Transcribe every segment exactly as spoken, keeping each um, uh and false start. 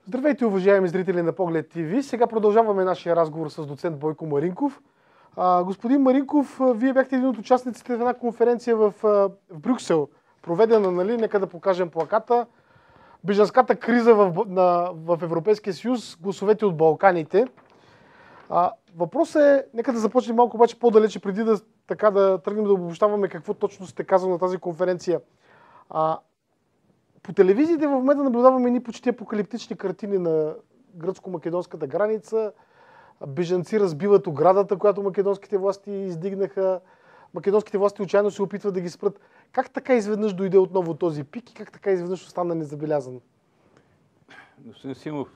Здравейте, уважаеми зрители на Поглед ТВ. Сега продължаваме нашия разговор с доцент Бойко Маринков. А, господин Маринков, вие бяхте един от участниците в една конференция в, в Брюксел, проведена, нали, нека да покажем плаката. Бежанската криза в, на, в Европейския съюз, гласовете от Балканите. А, въпросът е, нека да започнем малко обаче по-далече, преди да, така, да тръгнем да обобщаваме какво точно сте казали на тази конференция. А, По телевизиите в момента наблюдаваме едни почти апокалиптични картини на гръцко-македонската граница. Бежанци разбиват оградата, която македонските власти издигнаха. Македонските власти отчаяно се опитват да ги спрат. Как така изведнъж дойде отново този пик и как така изведнъж остана незабелязан? Господин Симов,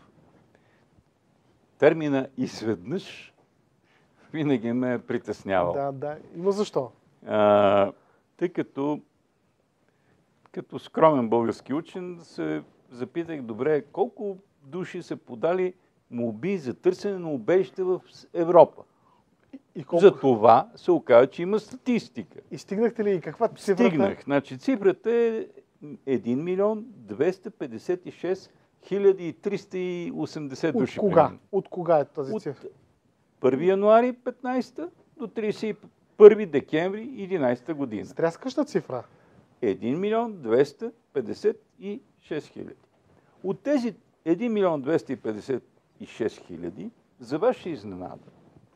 термина изведнъж винаги ме е притеснявал. Да, да. Има защо. А, тъй като като скромен български учен се запитах, добре, колко души са подали молби за търсене на убежище в Европа. И колко... За това се оказа, че има статистика. И стигнахте ли? И каква цифрата? Стигнах. Значи цифрата е един милион двеста петдесет и шест хиляди триста и осемдесет От души. кога? Примерно. От кога е тази От цифра? първи януари петнайсета до трийсет и първи декември единайсета година. Стряскаща цифра. един милион двеста петдесет и шест хиляди. От тези един милион двеста петдесет и шест хиляди, за ваша изненада,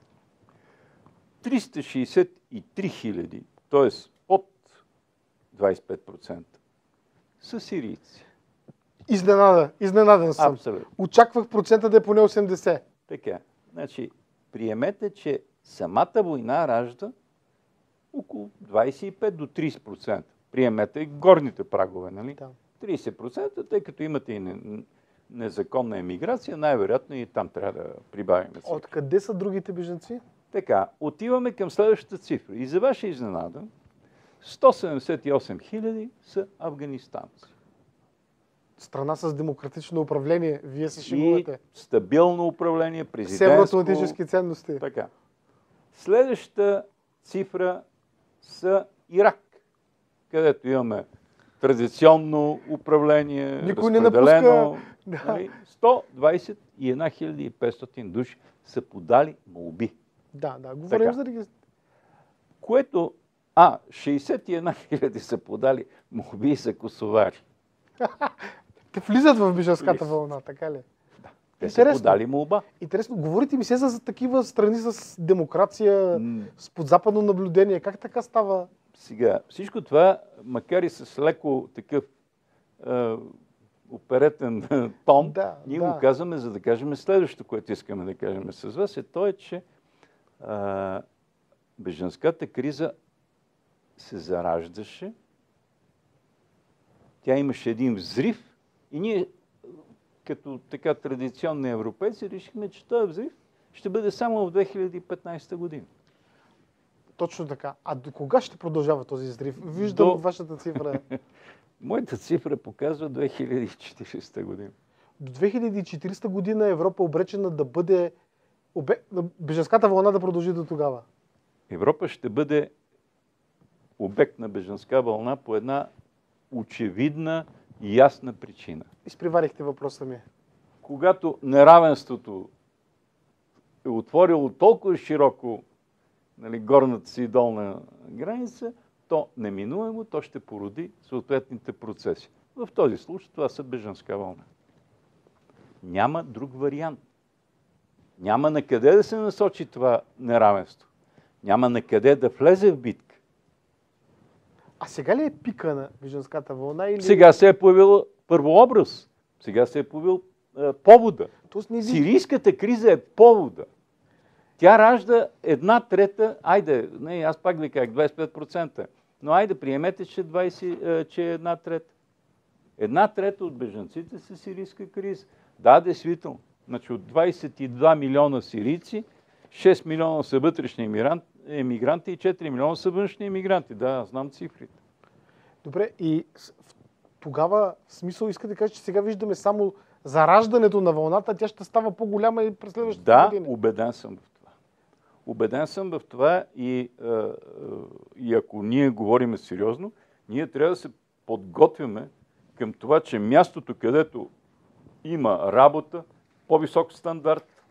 триста шейсет и три хиляди, т.е. под двайсет и пет процента, са сирийци. Изненада. Изненаден съм. Абсолютно. Очаквах процента да е поне осемдесет. Така. Значи, приемете, че самата война ражда около двайсет и пет до трийсет процента. Приемете и горните прагове, нали? Да. трийсет процента, тъй като имате и незаконна емиграция, най-вероятно и там трябва да прибавим. Откъде са другите бежанци? Така, отиваме към следващата цифра. И за ваша изненада, сто седемдесет и осем хиляди са афганистанци. Страна с демократично управление. Вие се шегувате. И стабилно управление, президентско... С евроатлантически ценности. Така. Следващата цифра са Ирак, където имаме традиционно управление, никой не разпределено. напуска. Нали, сто двайсет и една хиляди и петстотин души са подали молби. Да, да, говорим Така. за регистрация. Което, а, шейсет и една хиляди са подали молби за косовари. Те влизат в бежанската Влизат. вълна, така ли? Те са подали молба. Интересно, говорите ми се за такива страни с демокрация, М. с подзападно наблюдение. Как така става? Сега, всичко това, макар и с леко такъв е, оперетен тон, Да, ние да. го казваме, за да кажем следващото, което искаме да кажем с вас, е то, е, че е, бежанската криза се зараждаше, тя имаше един взрив и ние, като така традиционни европейци, решихме, че този взрив ще бъде само в две хиляди и петнайсета година. Точно така. А до кога ще продължава този взрив? Виждам До- вашата цифра. Моята цифра показва две хиляди и четирийсета година. До две хиляди и четирийсета година Европа е обречена да бъде... обе- бежанската вълна да продължи до тогава. Европа ще бъде обект на бежанска вълна по една очевидна и ясна причина. Изпреварихте въпроса ми. Когато неравенството е отворило толкова широко, нали, горната си и долна граница, то неминуемо то ще породи съответните процеси. В този случай това са бежанска вълна. Няма друг вариант. Няма на къде да се насочи това неравенство. Няма на къде да влезе в битка. А сега ли е пика на бежанската вълна? Или... Сега се е появил първообраз. Сега се е появил е, повода. Тоест, не ви... Сирийската криза е повода. Тя ражда една трета, айде, не, аз пак ви казах двайсет и пет процента, но айде приемете, че, двайсет, е, че е една трета. Една трета от бежанците са сирийска криза. Да, действително. Значи от двайсет и два милиона сирийци, шест милиона са вътрешни емигранти, емигранти и четири милиона са външни емигранти. Да, знам цифрите. Добре, и с- в- тогава в смисъл искате да кажа, че сега виждаме само зараждането на вълната, тя ще става по-голяма и през следващите Да, години. убеден съм в това. Убеден съм в това и, а, а, и ако ние говорим сериозно, ние трябва да се подготвяме към това, че мястото, където има работа, по-висок стандарт,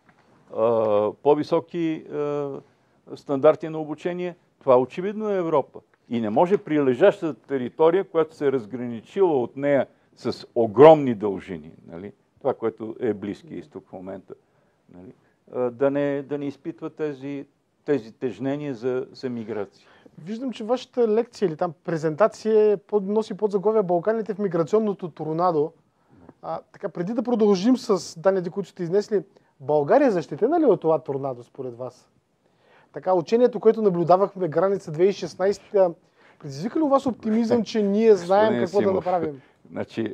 по-високи стандарти на обучение. Това очевидно е Европа. И не може прилежащата територия, която се е разграничила от нея с огромни дължини, нали? Това, което е Близкия изток в момента, нали? да, не, да не изпитва тези, тези тежнения за, за миграция. Виждам, че вашата лекция или там презентация под, носи под заглавие Балканите в миграционното торнадо. А, така, преди да продължим с данните, които сте изнесли, България защитена ли е от това торнадо според вас? Така, учението, което наблюдавахме граница две хиляди и шестнадесета, предизвика ли у вас оптимизъм, че ние знаем какво Симов, да направим? Значи,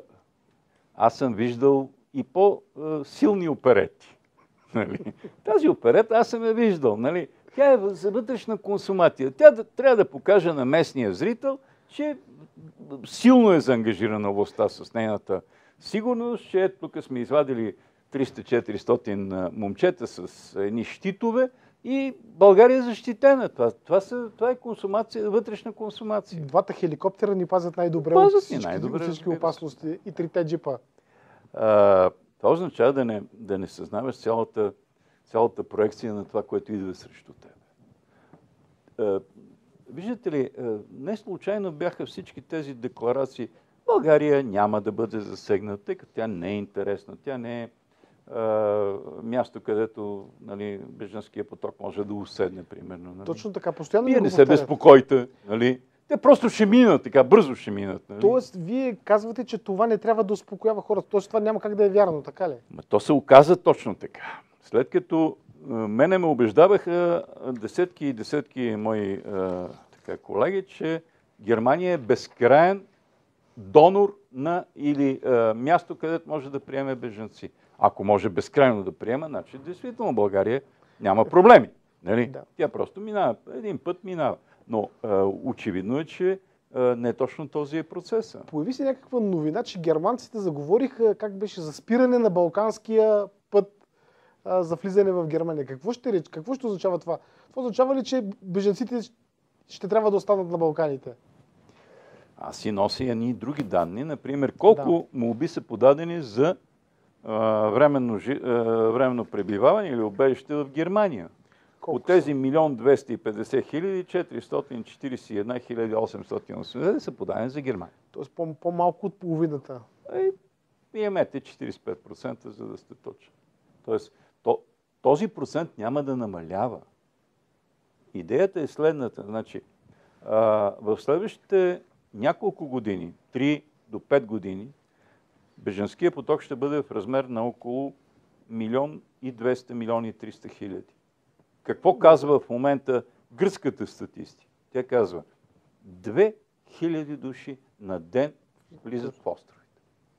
аз съм виждал и по-силни оперети. Нали? Тази оперета аз съм я виждал. Нали? Тя е за вътрешна консумация. Тя да, трябва да покаже на местния зрител, че силно е заангажирана властта с нейната сигурност, че тук сме извадили триста-четиристотин момчета с едни щитове и България е защитена. Това, това, са, това е консумация, вътрешна консумация. Двата хеликоптера ни пазят най-добре пазят от всички, най-добре, от всички опасности и трите джипа. А, това означава да не, да не съзнаваш цялата, цялата проекция на това, което идва срещу теб. А, виждате ли, не случайно бяха всички тези декларации. България няма да бъде засегната, тъй като тя не е интересна, тя не е а, място, където, нали, бежанския поток може да уседне, примерно. Нали? Точно така, постоянно. Вие не се безпокойте, нали? Те просто ще минат, така бързо ще минат. Нали? Тоест, вие казвате, че това не трябва да успокоява хората. Тоест, това няма как да е вярно, така ли? Ма то се оказа точно така. След като а, мене ме убеждаваха десетки и десетки мои а, така, колеги, че Германия е безкрайен донор на или а, място, където може да приеме бежанци. Ако може безкрайно да приема, значи действително България няма проблеми. Нали? Да. Тя просто минава. Един път минава. Но а, очевидно е, че а, не точно този е процесът. Появи се някаква новина, че германците заговориха как беше за спиране на балканския път а, за влизане в Германия. Какво ще реч? Какво ще означава това? Това означава ли, че бежанците ще трябва да останат на Балканите? Аз си нося и други данни. Например, колко да. молби са подадени за а, временно, а, временно пребиваване или убежище в Германия. Колко от тези милион двеста и петдесет хиляди, четиристотин четиридесет и една хиляди осемстотин и осемдесет са подадени за Германия. Тоест по-малко от половината. Е, имете четиридесет и пет процента, за да сте точни. Тоест, то, този процент няма да намалява. Идеята е следната. Значи, а, в следващите няколко години, три до пет години, бежанския поток ще бъде в размер на около милион и двеста, милион и триста хиляди. Какво казва в момента гръцката статистика? Тя казва, две хиляди души на ден влизат в островите.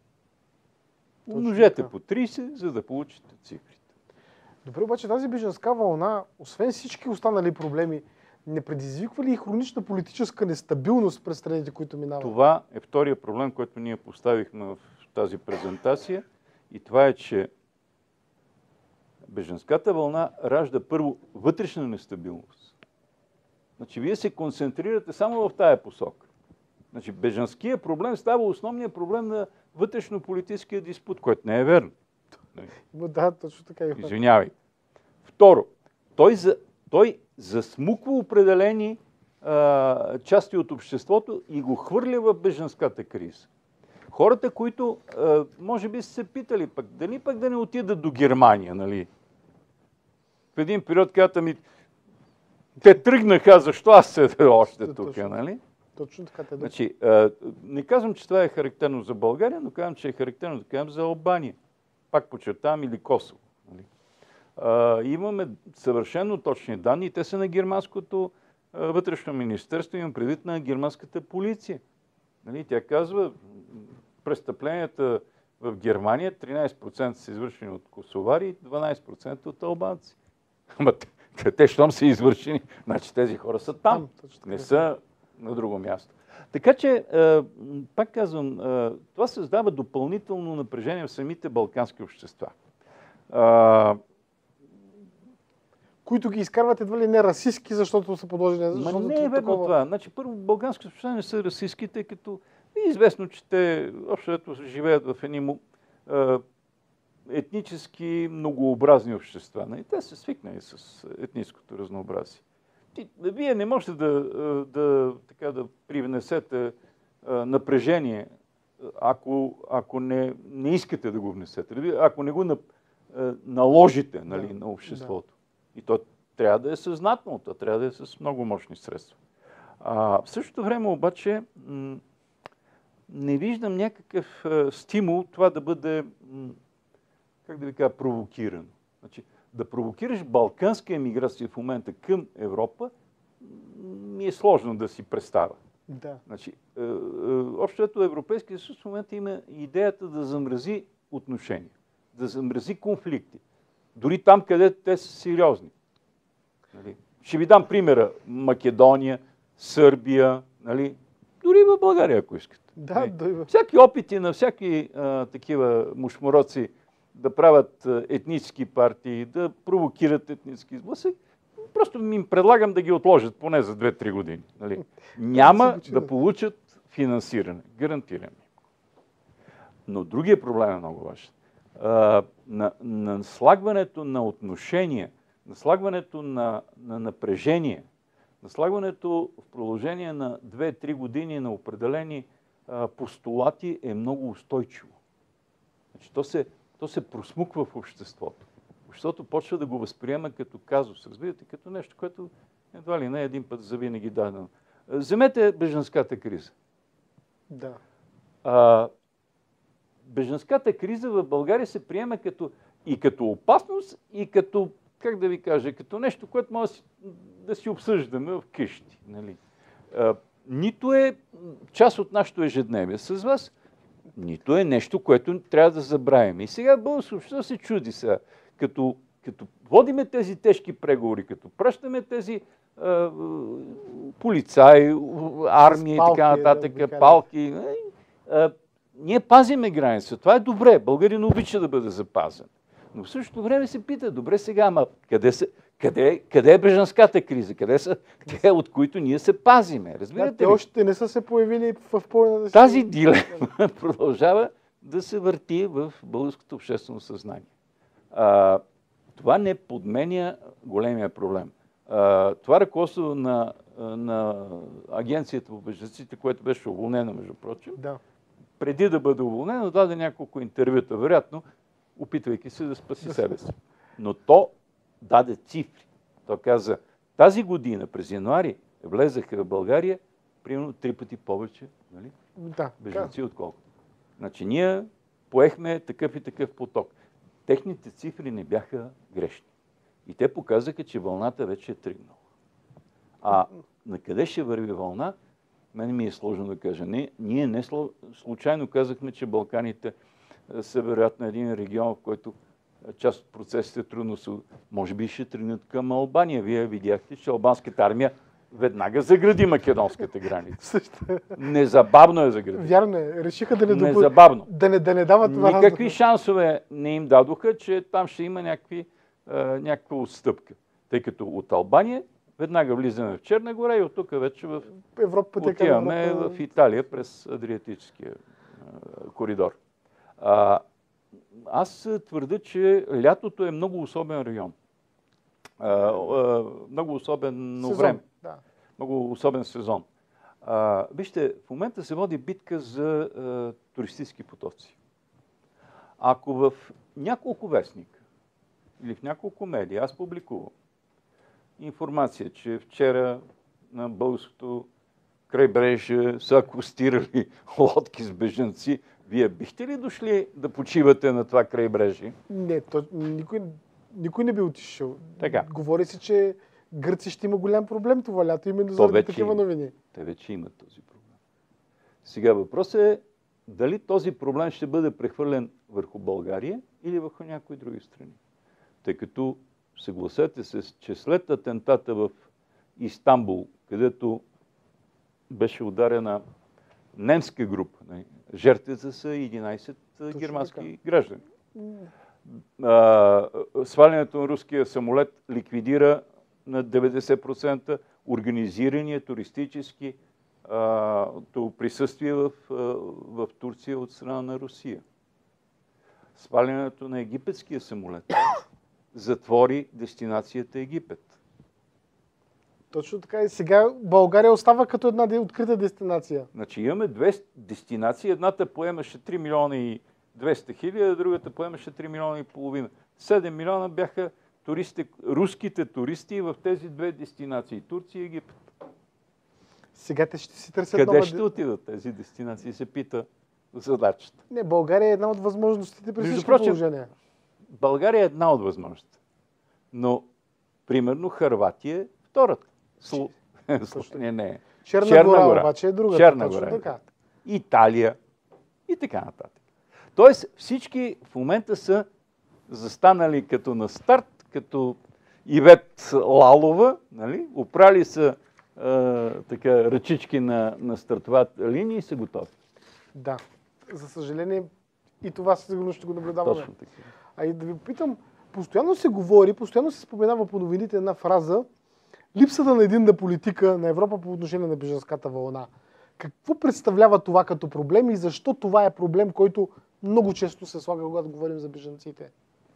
Умножете по тридесет, за да получите цифрите. Добре, обаче тази бежанска вълна, освен всички останали проблеми, не предизвиква ли и хронична политическа нестабилност през страните, които минават? Това е втория проблем, който ние поставихме в тази презентация. И това е, че бежанската вълна ражда първо вътрешна нестабилност. Значи, вие се концентрирате само в тая посока. Значи, бежанския проблем става основният проблем на вътрешно-политическия диспут, който не е верно. Да, точно така е. Извинявай. Второ, той, за, той засмуква определени а, части от обществото и го хвърля в бежанската криза. Хората, които а, може би са се питали, пък, дали пък да не отидат до Германия, нали? В един период, когато ми те тръгнаха, защо аз седя още тук, точно, нали? Точно така те. Значи, а, не казвам, че това е характерно за България, но казвам, че е характерно да кажем за Албания. Пак подчертавам, или Косово. Нали? А, имаме съвършено точни данни. Те са на германското а, вътрешно министерство, имам предвид на германската полиция. Нали? Тя казва, престъпленията в Германия тринадесет процента са извършени от косовари и дванадесет процента от албанци. Ама те, щом са извършени, значи тези хора са там, не са на друго място. Така че, пак казвам, това създава допълнително напрежение в самите балкански общества. Които ги изкарват едва ли не расистски, защото са подложени... Ма не е верно това. Значи, първо, балкански общества не са расистски, тъй като е известно, че те общо живеят в едни а, етнически многообразни общества. Нали? Те са свикнали с етническото разнообразие. Ти, вие не можете да, да, така, да привнесете а, напрежение, ако, ако не, не искате да го внесете, ако не го на, а, наложите, нали, да, на обществото. Да. И то трябва да е съзнателно, то трябва да е с много мощни средства. А, в същото време обаче м- не виждам някакъв а, стимул това да бъде, м- как да ви кажа, провокирано. Значи, да провокираш балканска емиграция в момента към Европа, ми е сложно да си представя. Да. Значи, е, е, общото Европейския съюз в момента има идеята да замрази отношения, да замрази конфликти. Дори там, където те са сериозни. Нали? Ще ви дам примера. Македония, Сърбия, нали? Дори в България, ако искате. Да, нали? да. Всяки опити на всяки а, такива мушмуроци да правят етнически партии, да провокират етнически сблъсък, просто им предлагам да ги отложат поне за две-три години. Нали? Няма да получат финансиране. Гарантирам. Но другия проблем е много важен. А, на, на наслагването на отношения, наслагването на, на напрежение, наслагването в продължение на две-три години на определени а, постулати е много устойчиво. Значи, то се то се просмуква в обществото. Обществото почва да го възприема като казус, разбирате, като нещо, което едва ли не един път завинаги дадено. Вземете бежанската криза. Да. А, бежанската криза в България се приема като, и като опасност, и като, как да ви кажа, като нещо, което може да си, да си обсъждаме в къщи. Нали? А, нито е част от нашето ежедневие с вас, нито е нещо, което трябва да забравим. И сега българското общество се чуди сега. Като, като водиме тези тежки преговори, като пращаме тези а, полицаи, армия и така нататък, да, палки, а, ние пазиме граница. Това е добре. Българин обича да бъде запазен. Но в същото време се пита, добре сега, ама къде, са, къде, къде е бежанската криза? Къде са те, от които ние се пазиме? Разбирате да, те ли? още не са се появили в пълната си... Тази дилема продължава да се върти в българското обществено съзнание. А, това не подменя големия проблем. А, това ръководство на, на агенцията по бежанците, което беше уволнено, между прочим, да. преди да бъде уволнено, даде няколко интервюта, вероятно, опитвайки се да спаси себе си. Но то даде цифри. То каза, тази година, през януари, влезаха в България примерно три пъти повече, нали? Да, бежанци, отколкото. Значи ние поехме такъв и такъв поток. Техните цифри не бяха грешни. И те показаха, че вълната вече е тръгнала. А на къде ще върви вълна, мен ми е сложно да кажа. Не, ние не случайно казахме, че Балканите са вероятно един регион, в който част от процесите трудно са. Може би ще тръгнат към Албания. Вие видяхте, че албанската армия веднага загради македонската граница. Незабавно е загради. Вярно е. Решиха да не, допу... Незабавно. да не, да не дават това. Никакви разлика. шансове не им дадоха, че там ще има някакви, а, някаква отстъпка. Тъй като от Албания веднага влизаме в Черна гора и от тук вече в Европа, отиваме Европа... в Италия през Адриатическия а, коридор. А, аз твърда, че лятото е много особен район. А, а, много особено сезон, време. Да. Много особен сезон. А, вижте, в момента се води битка за а, туристически потоци. Ако в няколко вестника или в няколко медии аз публикувам информация, че вчера на българското крайбрежие са акустирали лодки с бежанци, вие бихте ли дошли да почивате на това крайбрежие? Не, то, никой, никой не би отишъл. Така. Говори се, че Гърция ще има голям проблем това лято, именно заради такива новини. Те вече имат този проблем. Сега въпросът е дали този проблем ще бъде прехвърлен върху България или върху някои други страни. Тъй като съгласете се, че след атентата в Истанбул, където беше ударена немска група, жертвите са единайсет Точно германски така. граждани. А, свалянето на руския самолет ликвидира на деветдесет процента организирания туристически а, присъствие в, а, в Турция от страна на Русия. Свалянето на египетския самолет затвори дестинацията Египет. Точно така и сега България остава като една открита дестинация. Значи имаме две дестинации. Едната поемаше три милиона и двеста хиляди, а другата поемаше три милиона и половина. седем милиона бяха туристи, руските туристи в тези две дестинации. Турция и Египет. Сега те ще си търсят Къде нова... ще отидат тези дестинации, се пита задачата. Не, България е една от възможностите при Между всички прочим, положения. България е една от възможностите. Но, примерно, Хърватия е втората. Сло... Словения не е. Черна, Черна гора, гора обаче е другата. Черна точно гора. така. Италия и така нататък. Тоест всички в момента са застанали като на старт, като Ивет Лалова, нали? Опрали са е, така, ръчички на, на стартовата линия и са готови. Да. За съжаление и това сигурно ще го наблюдаваме. Точно така. А и да ви попитам, постоянно се говори, постоянно се споменава по новините една фраза: липсата на единна политика на Европа по отношение на бежанската вълна. Какво представлява това като проблем и защо това е проблем, който много често се слага, когато говорим за бежанците?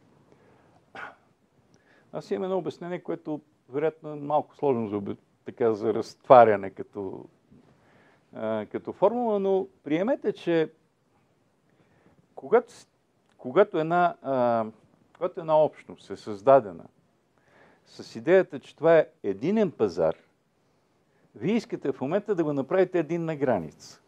Аз имам едно обяснение, което вероятно е малко сложно за, така, за разтваряне като, а, като формула, но приемете, че когато, когато, една, а, когато една общност е създадена с идеята, че това е единен пазар, вие искате в момента да го направите единна граница.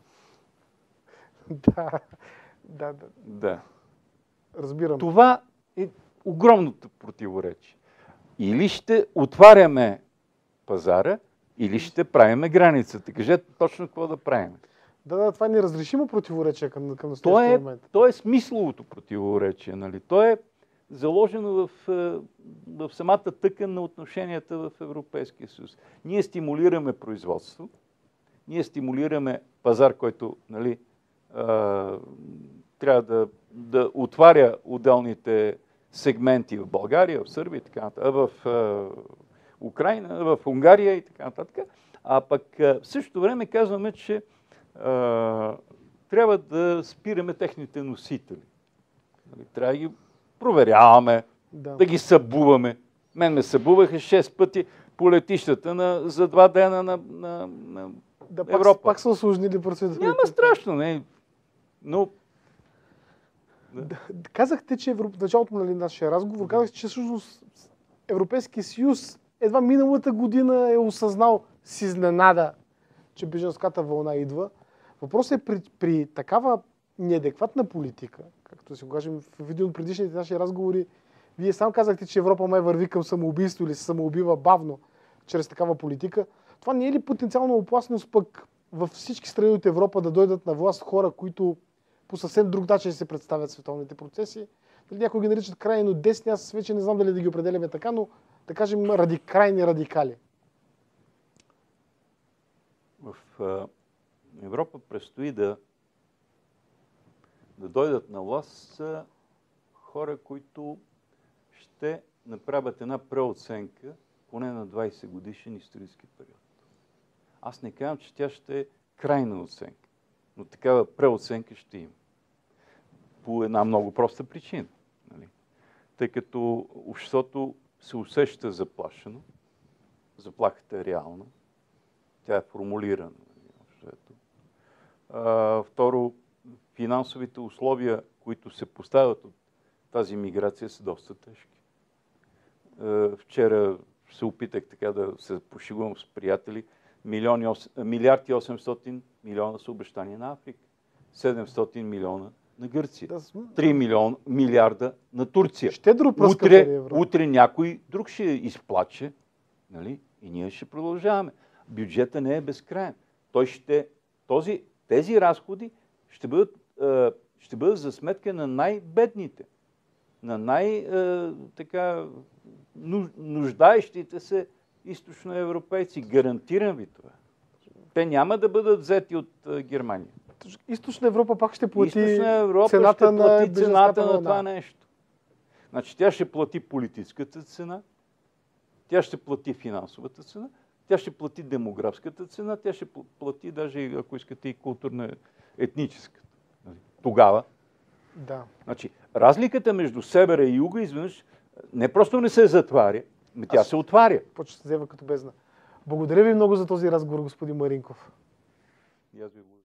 Да, да, да. Да. Разбирам. Това е огромното противоречие. Или ще отваряме пазара, или ще правиме границата. Кажете точно какво да правим. Да, да, това е неразрешимо противоречие към, към То настоящия е, момент. то е смисловото противоречие. Нали? То е заложено в, в самата тъкан на отношенията в Европейския съюз. Ние стимулираме производство, ние стимулираме пазар, който, нали, а, трябва да, да отваря отделните сегменти в България, в Сърбия и така нататък, в а, Украйна, в Унгария и така нататък. А пък а, в същото време казваме, че а, трябва да спираме техните носители. Нали, трябва да ги проверяваме, Да. да ги събуваме. Мен ме събуваха шест пъти по летищата на, за два дена на, на, на Да, пак, Европа. пак са усложнили процедурите. Няма страшно, не. Но... Да. Казахте, че в началото на нашия разговор, казахте, че всъщност Европейския съюз едва миналата година е осъзнал с изненада, че бежанската вълна идва. Въпросът е при, при такава неадекватна политика, както си го кажем в един от предишните наши разговори, вие сам казахте, че Европа май върви към самоубийство или се самоубива бавно чрез такава политика. Това не е ли потенциална опасност пък във всички страни от Европа да дойдат на власт хора, които по съвсем друг начин се представят световните процеси? Някои ги наричат крайно десни, аз вече не знам дали да ги определяме така, но да кажем ради, крайни радикали. В Европа предстои да, да дойдат на власт са хора, които ще направят една преоценка поне на двайсет годишен исторически период. Аз не казвам, че тя ще е крайна оценка, но такава преоценка ще има. По една много проста причина. Нали? Тъй като обществото се усеща заплашено, заплахата е реална, тя е формулирана. А, второ, финансовите условия, които се поставят от тази миграция, са доста тежки. А, вчера се опитах така да се пошигувам с приятели. Милиард и осемстотин милиона са обещания на Африка. седемстотин милиона на Гърция. три милиона, милиарда на Турция. Щедро утре, утре някой друг ще изплаче, нали? И ние ще продължаваме. Бюджета не е безкрайен. Той ще, този, тези разходи ще бъдат, е, ще бъдат за сметка на най-бедните, на най-нуждаещите се източноевропейци. Гарантирам ви това. Те няма да бъдат взети от е, Германия. Източна Европа пак ще плати Източна Европа цената ще плати на цената на вълна. това нещо. Значи тя ще плати политическата цена, тя ще плати финансовата цена, тя ще плати демографската цена, тя ще плати даже, ако искате, и културна, етническата. Тогава. Да. Значи, разликата между севера и юга изведнъж не просто не се затваря, но тя Аз... се отваря. Почва се взема като бездна. Благодаря ви много за този разговор, господин Маринков. И аз ви благодаря.